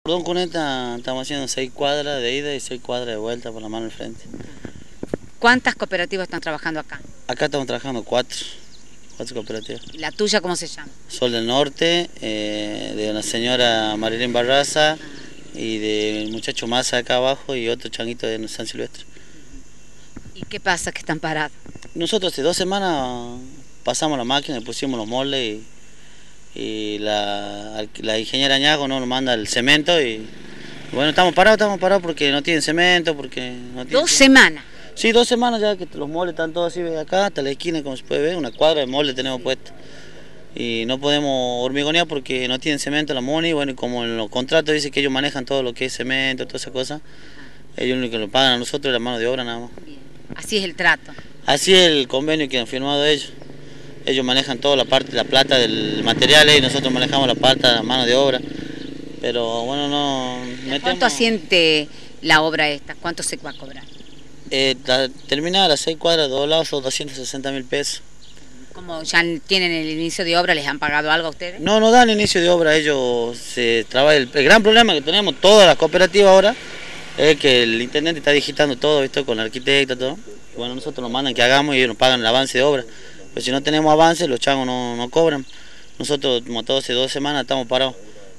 cordón cuneta estamos haciendo 6 cuadras de ida y 6 cuadras de vuelta por la mano al frente. ¿Cuántas cooperativas están trabajando acá? Acá estamos trabajando 4 cooperativas. ¿Y la tuya cómo se llama? Sol del Norte, de la señora Marilyn Barraza y del muchacho Massa acá abajo y otro changuito de San Silvestre. ¿Y qué pasa que están parados? Nosotros hace 2 semanas pasamos la máquina y pusimos los moldes y la ingeniera Añago nos manda el cemento y bueno, estamos parados porque no tienen cemento, porque no tienen... 2 semanas. Sí, 2 semanas ya que los moldes están todos así, acá hasta la esquina, como se puede ver, una cuadra de moldes tenemos puesta. Y no podemos hormigonear porque no tienen cemento la MUNI, bueno, y como en los contratos dice que ellos manejan todo lo que es cemento, todas esas cosas, ellos lo único que lo pagan a nosotros es la mano de obra nada más. Bien. Así es el trato. Así es el convenio que han firmado ellos. Ellos manejan toda la parte, la plata del material y nosotros manejamos la parte de la mano de obra. Pero bueno, no metemos... ¿Cuánto asiente la obra esta? ¿Cuánto se va a cobrar? Terminada las 6 cuadras dobladas son 260.000 pesos. ¿Como ya tienen el inicio de obra, les han pagado algo a ustedes? No, no dan inicio de obra, ellos se trabajan. El gran problema que tenemos todas las cooperativas ahora es que el intendente está digitando todo, ¿visto? Con el arquitecto, todo. Y bueno, nosotros nos mandan que hagamos y ellos nos pagan el avance de obra. Pero si no tenemos avance, los changos no cobran. Nosotros, como todo, hace 2 semanas estamos parados.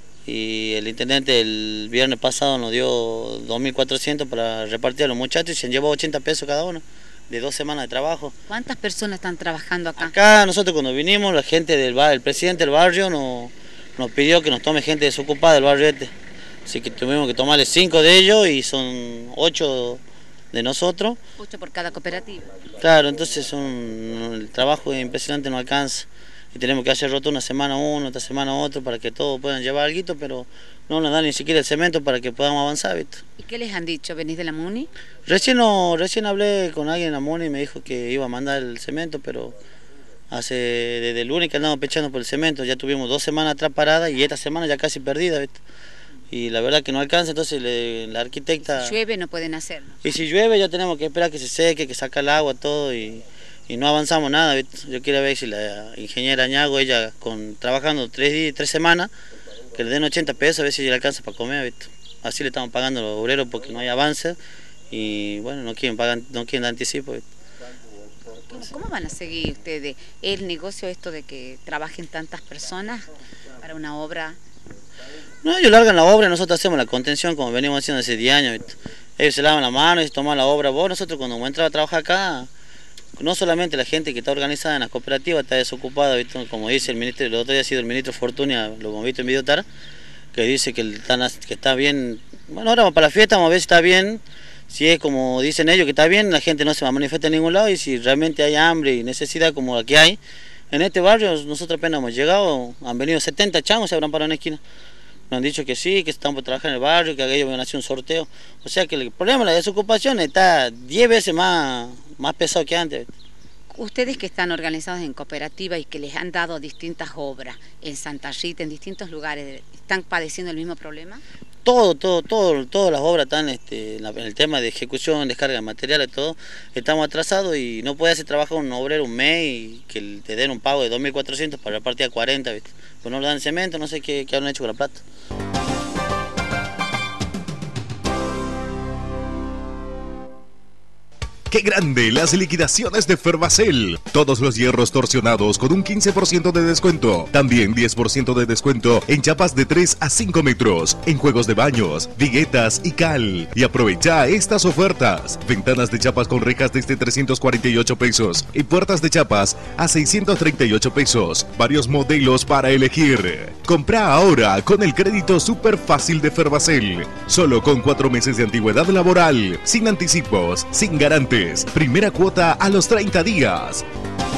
Y el intendente el viernes pasado nos dio 2.400 para repartir a los muchachos y se han llevado 80 pesos cada uno, de 2 semanas de trabajo. ¿Cuántas personas están trabajando acá? Acá nosotros cuando vinimos, la gente el presidente del barrio nos pidió que nos tome gente desocupada del barrio este. Así que tuvimos que tomarle 5 de ellos y son 8 de nosotros. 8 por cada cooperativa. Claro, entonces el trabajo es impresionante, no alcanza. Y tenemos que hacer roto una semana uno, otra semana otro para que todos puedan llevar algo, pero no nos dan ni siquiera el cemento para que podamos avanzar, ¿viste? ¿Y qué les han dicho? ¿Venís de la MUNI? Recién hablé con alguien en la MUNI y me dijo que iba a mandar el cemento, pero desde el lunes que andamos pechando por el cemento, ya tuvimos 2 semanas atrás paradas y esta semana ya casi perdida, ¿viste? Y la verdad que no alcanza, entonces la arquitecta... Si llueve no pueden hacerlo. Y si llueve ya tenemos que esperar que se seque, que saca el agua, todo y no avanzamos nada, ¿viste? Yo quiero ver si la ingeniera Añago, ella trabajando 3 semanas, que le den 80 pesos, a ver si le alcanza para comer, ¿viste? Así le estamos pagando a los obreros porque no hay avance y bueno, no quieren dar anticipo, ¿viste? ¿Cómo van a seguir ustedes el negocio esto de que trabajen tantas personas para una obra? No, ellos largan la obra y nosotros hacemos la contención como venimos haciendo hace 10 años, ¿viste? Ellos se lavan la mano y se toman la obra. Nosotros cuando hemos entrado a trabajar acá, no solamente la gente que está organizada en las cooperativas está desocupada, ¿viste? Como dice el ministro, el otro día ha sido el ministro Fortunia, lo hemos visto en Videotar, que dice que está bien. Bueno, ahora vamos para la fiesta, vamos a ver si está bien. Si es como dicen ellos que está bien, la gente no se va a manifestar en ningún lado y si realmente hay hambre y necesidad como la que hay. En este barrio nosotros apenas hemos llegado, han venido 70 changos, se habrán parado en la esquina. Nos han dicho que sí, que estamos por trabajar en el barrio, que ellos van a hacer un sorteo. O sea que el problema de la desocupación está 10 veces más pesado que antes. Ustedes que están organizados en cooperativa y que les han dado distintas obras en Santa Rita, en distintos lugares, ¿están padeciendo el mismo problema? Todas las obras están en el tema de ejecución, descarga de materiales, todo, estamos atrasados y no puede hacer trabajar un obrero un mes y que te den un pago de 2.400 para repartir a 40, ¿viste? Pues no le dan cemento, no sé qué han hecho con la plata. ¡Qué grande! Las liquidaciones de Fervacel. Todos los hierros torsionados con un 15% de descuento. También 10% de descuento en chapas de 3 a 5 metros. En juegos de baños, viguetas y cal. Y aprovecha estas ofertas. Ventanas de chapas con rejas desde 348 pesos. Y puertas de chapas a 638 pesos. Varios modelos para elegir. Compra ahora con el crédito súper fácil de Fervacel. Solo con 4 meses de antigüedad laboral. Sin anticipos, sin garantes. Primera cuota a los 30 días.